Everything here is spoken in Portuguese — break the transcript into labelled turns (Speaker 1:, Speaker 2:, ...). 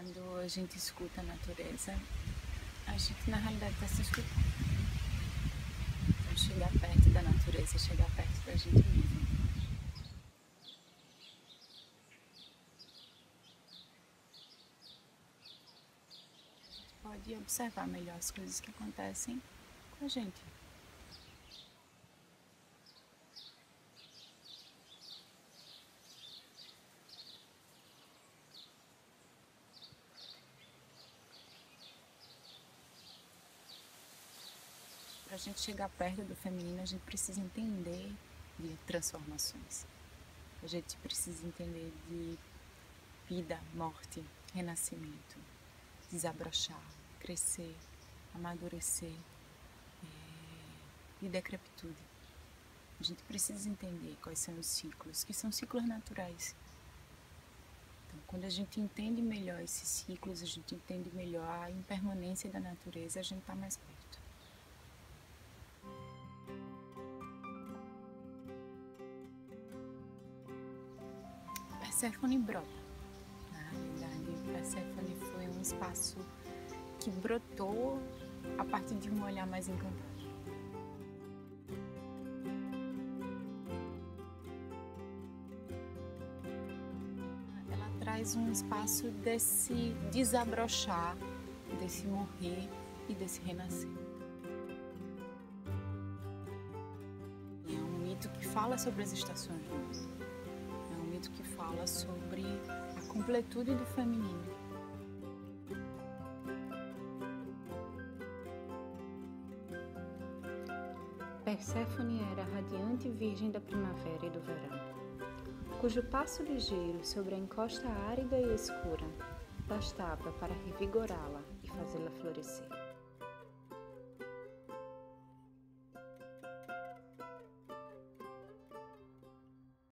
Speaker 1: Quando a gente escuta a natureza, a gente na realidade está se escutando. Então chegar perto da natureza é chegar perto da gente mesmo. A gente pode observar melhor as coisas que acontecem com a gente. Para a gente chegar perto do feminino, a gente precisa entender de transformações. A gente precisa entender de vida, morte, renascimento, desabrochar, crescer, amadurecer e decrepitude. A gente precisa entender quais são os ciclos, que são ciclos naturais. Então, quando a gente entende melhor esses ciclos, a gente entende melhor a impermanência da natureza, a gente está mais perto. Perséfone brota. Na realidade, Perséfone foi um espaço que brotou a partir de um olhar mais encantado. Ela traz um espaço desse desabrochar, desse morrer e desse renascer. É um mito que fala sobre as estações do ano. É um mito que fala sobre a completude do feminino.
Speaker 2: Perséfone era a radiante virgem da primavera e do verão, cujo passo ligeiro sobre a encosta árida e escura bastava para revigorá-la e fazê-la florescer.